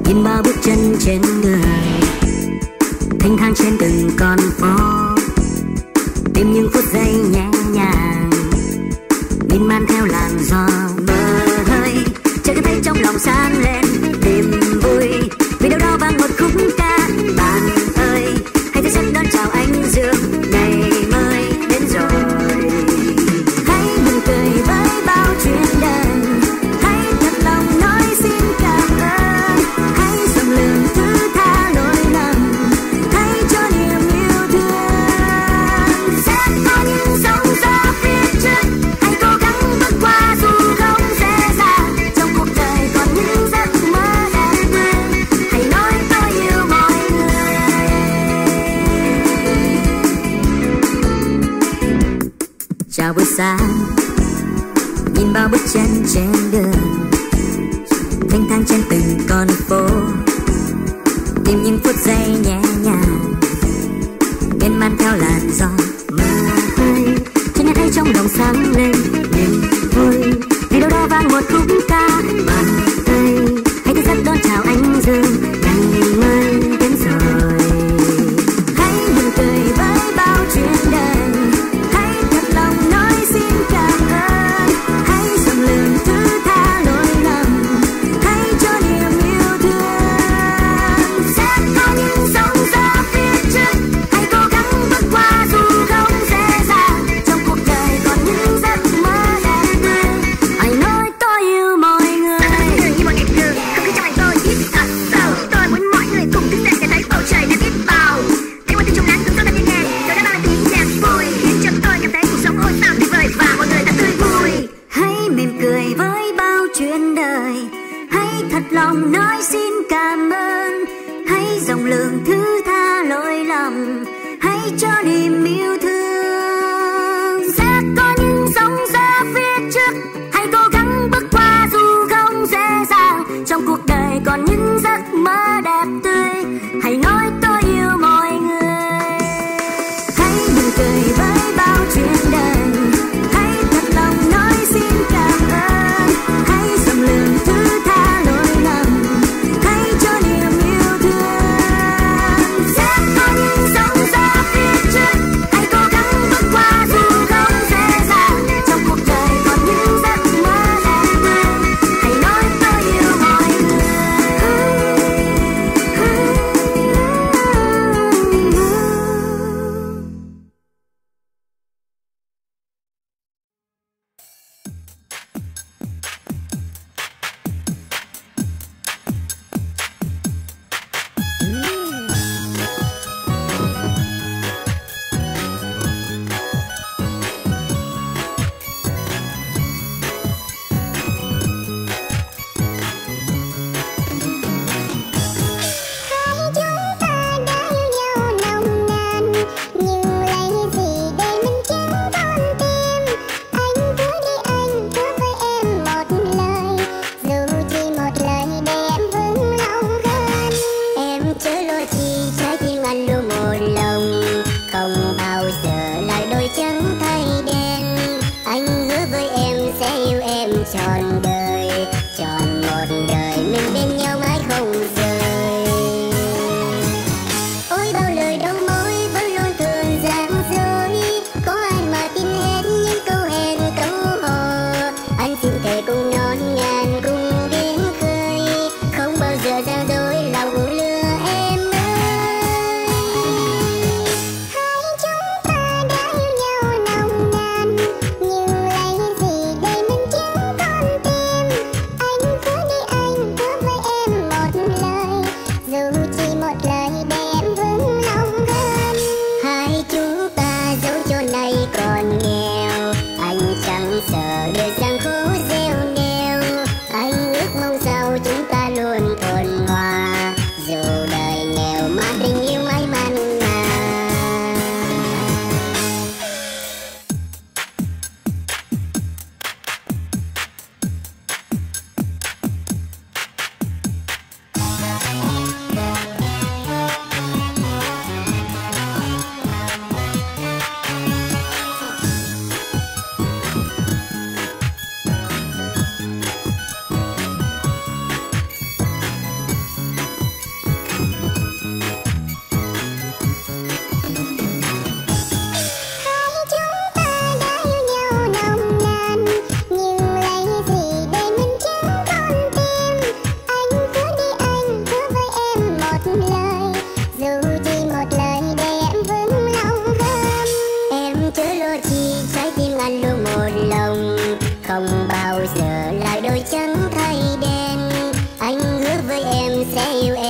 nhìn bao bước chân trên đường, thênh thang trên từng con phố, tìm những phút giây nhẹ nhàng, miên man theo làn gió mơ hơi, chợt thấy trong lòng sáng lên niềm vui, vì đâu đó vang một khúc ca. Bạn ơi, hãy thức giấc đón chào anh dương, ngày mới đến rồi. Hãy mỉm cười với bao chuyện đời, hãy thật lòng nói xin cảm ơn, hãy rộng lượng thứ tha lỗi lầm, hãy cho niềm yêu thương. Sẽ có những sóng gió phía trước, hãy cố gắng bước qua dù không dễ dàng. Trong cuộc đời còn những giấc mơ đẹp tươi, hãy nói tôi yêu mọi người. Chào buổi sáng, nhìn bao bước chân trên đường, thênh thang trên từng con phố, tìm những phút giây nhẹ nhàng, miên man theo làn gió mơ hơi, cho nghe thấy trong lòng sáng lên niềm vui, vì đâu đó vang một khúc ca. Bạn ơi, hãy thức giấc đón chào anh dương, ngày mới đến rồi. Hãy mỉm cười với bao chuyện đời, hãy thật lòng nói xin cảm ơn, hãy rộng lượng thứ tha lỗi lầm, hãy cho niềm yêu thương. Sẽ có những sóng gió phía trước, hãy cố gắng bước qua dù không dễ dàng. Trong cuộc đời còn những giấc mơ đẹp tươi, hãy nói tôi yêu mọi người. Như một ngày thường, không khí trong lòng tôi hít thật sâu. Tôi muốn mọi người cùng thức dậy để thấy bầu trời đang biết bao. Thấy một tiếng trong nắng từng gió đang nghe, rồi đã mang lại tiếng nhạc vui, khiến cho tôi cảm thấy cuộc sống ôi sao tuyệt vời và mọi người thật tươi vui. Hãy mỉm cười với bao chuyện đời, hãy thật lòng nói xin cảm ơn, hãy rộng lượng thứ tha lỗi lầm, hãy cho niềm yêu thương. Sẽ có những sóng gió phía trước, hãy cố gắng bước qua dù không dễ dàng. Trong cuộc đời còn những giấc mơ đẹp tươi, hãy nói tôi yêu mọi người. Hãy mỉm cười với bao chuyện đời, hãy thật lòng nói xin cảm ơn, hãy rộng lượng thứ tha lỗi lầm, hãy cho niềm yêu thương. Sẽ có những sóng gió phía trước, hãy cố gắng bước qua dù không dễ dàng. Trong cuộc đời còn những giấc mơ đẹp tươi, hãy nói tôi yêu mọi người.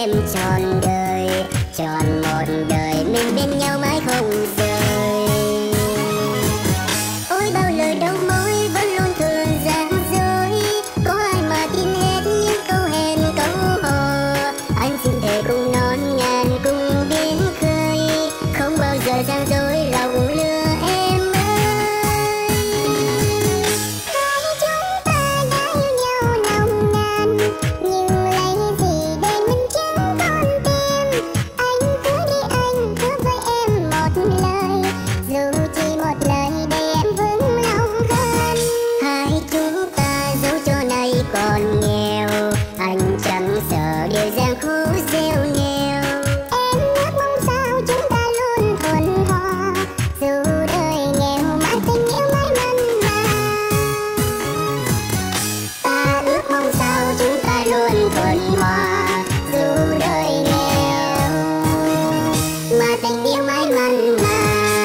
em trọn đời, trọn một đời mình bên nhau mãi không rời. Ôi bao lời đầu môi vẫn luôn thường gian dối, có ai mà tin hết những câu hẹn câu hò. Anh xin thề cùng non ngàn cùng biển khơi, không bao giờ gian dối lòng lừa em ơi. Hai chúng ta đã yêu nhau nồng nàn, nhưng lấy gì để mình chẳng con tim. Anh cứ đi anh cứ với em một lời, dù chỉ một lời để em vững lòng hơn. Hai chúng ta dẫu chỗ này còn nghèo, anh chẳng sợ điều gian khổ gieo nghèo. Em ước mong sao chúng ta luôn thuận hòa, dù đời nghèo mà tình yêu mãi mặn mà. Ta ước mong sao chúng ta luôn thuận hòa, dù đời nghèo mà tình yêu mãi mặn mà.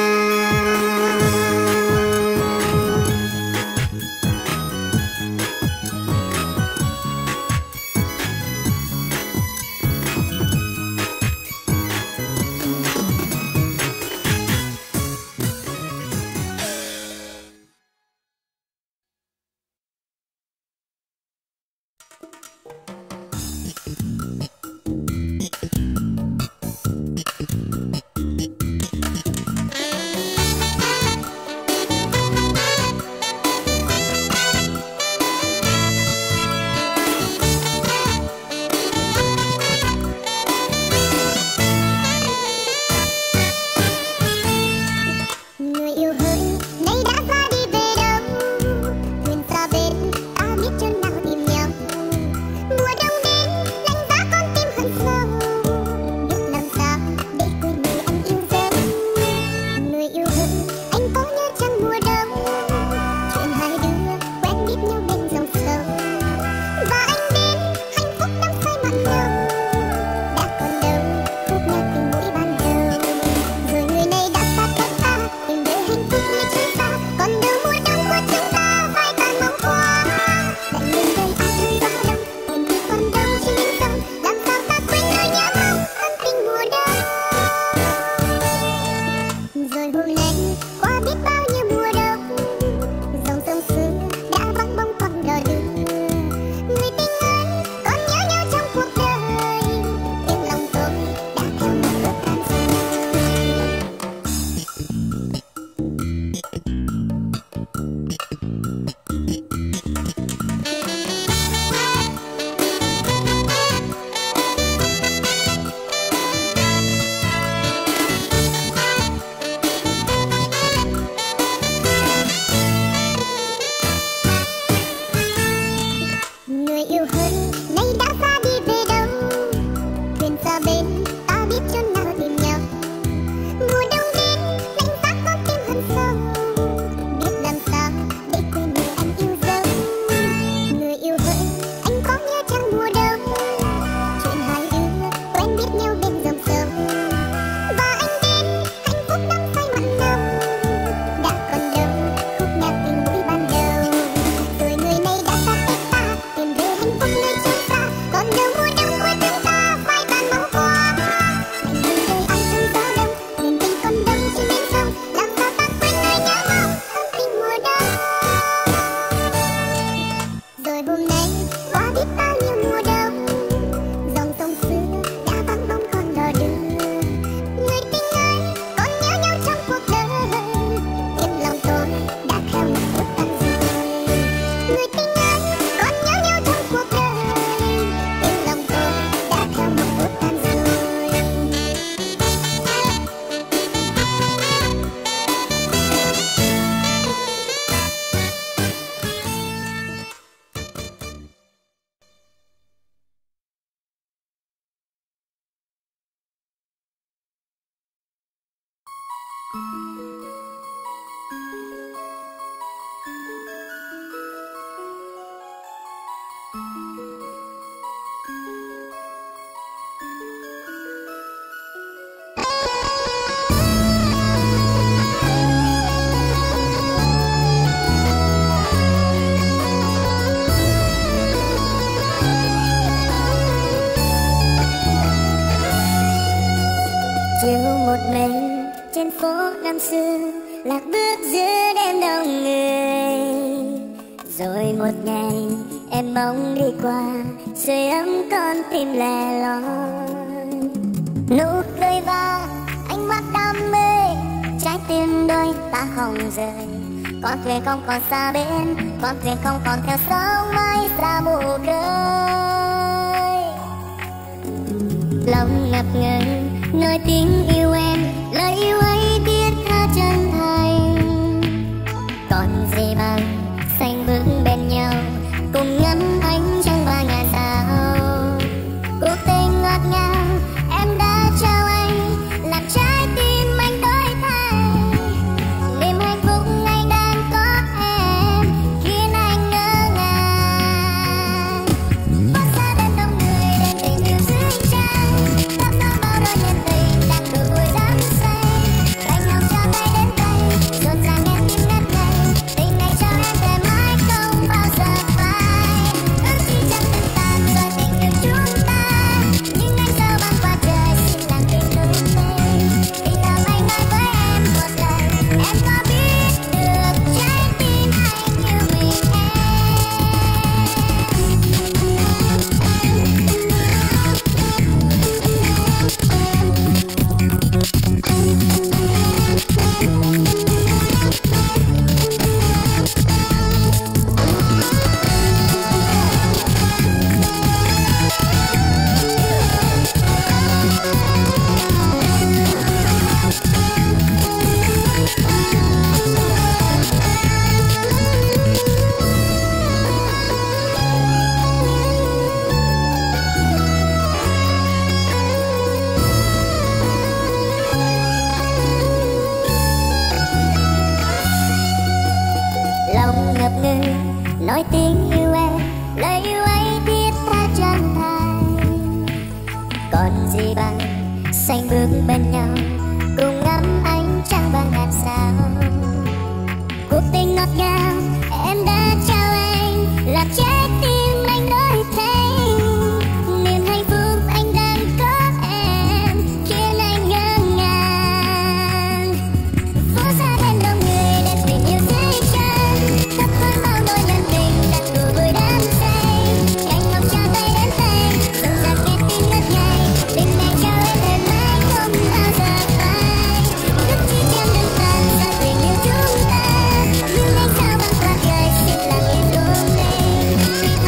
Người yêu hỡi, nay đã ra đi về đâu? Thuyền xa bên, ta biết chỗ nào tìm nhau. Mùa đông đến, lạnh giá con tim hận sâu, biết làm sao để quên người anh yêu dấu. Người yêu hỡi, anh có nhớ chăng mùa đông, chuyện hai đứa quen biết nhau bên dòng sông. Và anh đến, hạnh phúc đắm say mặn nồng, đã còn đâu khúc nhạc tình mũi ban đầu. Rồi người này đã xa cách ta, tìm về hạnh phúc như chúng ta, còn đâu mùa đông của chúng ta vai tàn mong qua. Tại miền Tây ai thương gió đông, thuyền đi còn đâu trên biển sông, làm sao ta quên nỗi nhớ mong ân tình mùa đông. Rồi hôm nay qua biết bao nhiêu mùa đông, dòng sông xưa đã vắng bóng con đò đưa. Người tình ơi, còn nhớ nhau trong cuộc đời, tiếng lòng tôi đã theo một bước tan rơi. Người yêu hỡi, nay đã ra đi về đâu? Thuyền xa bên, ta biết chỗ nào tìm nhau. Mùa đông đến, lạnh giá con tim hận sâu, biết làm sao để quên người anh yêu dấu. Người yêu hỡi, anh có nhớ chăng mùa đông, chuyện hai đứa quen biết nhau bên dòng sông. Và anh đến, hạnh phúc đắm say mặn nồng, đã còn đâu khúc nhạc tình mũi ban đầu. Rồi người này đã xa cách ta, tìm về hạnh phúc nơi chúng ta, còn đâu mùa đông của chúng ta vai tàn mong qua. Lạnh hơn rơi ai trong gió đông, thuyền tình còn đâu trên biển sông, làm sao ta quên nỗi nhớ mong ân tình mùa đông. Rồi hôm nay qua biết bao nhiêu mùa đông, dòng sông xưa đã vắng bóng con đò đưa. Người tình ơi, còn nhớ nhau trong cuộc đời, tiếng lòng tôi đã theo một bước tan rơi. Người tình ơi, còn nhớ nhau trong cuộc đời, tiếng lòng tôi đã theo một bước tan rơi. trên phố năm xưa, lạc bước giữa đêm đông người. Rồi một ngày em bỗng đi qua, sưởi ấm con tim lẻ loi. Nụ cười và ánh mắt đam mê, trái tim đôi ta không rời. Con thuyền không còn xa bên, con thuyền không còn theo sóng mãi xa mù khơi. Lòng ngập ngừng nơi tiếng yêu em, lời yêu ấy thiết tha chân thành. Còn gì bằng xanh bước bên nhau, cùng ngắm ánh trăng và ngàn sao. Cuộc tình ngọt ngào em đã trao anh, làm trái tim anh đổi thay. Niềm hạnh phúc anh đang có em, khiến anh ngỡ ngàng. Bước xa bên đông người, đêm tình yêu dưới trăng, thắp sáng bao đôi nhân tình đang đôi vui đắm say. Anh lòng cho tay đến tay, rộn ràng nghe tim ngất ngây. Tình này cho em về mãi không bao giờ phai. Ước chi chẳng từng tàn rồi tình yêu chúng ta, nhưng anh giờ băng qua trời xin làm tình đôi bên. Vì lòng anh nói với em một lời, em có biết được trái tim anh yêu mình em. Lòng ngập ngừng nói tiếng yêu em, lời yêu ấy thiết tha chân thành. Còn gì bằng xanh bước bên nhau, cùng ngắm ánh trăng và ngàn sao. Cuộc tình ngọt ngào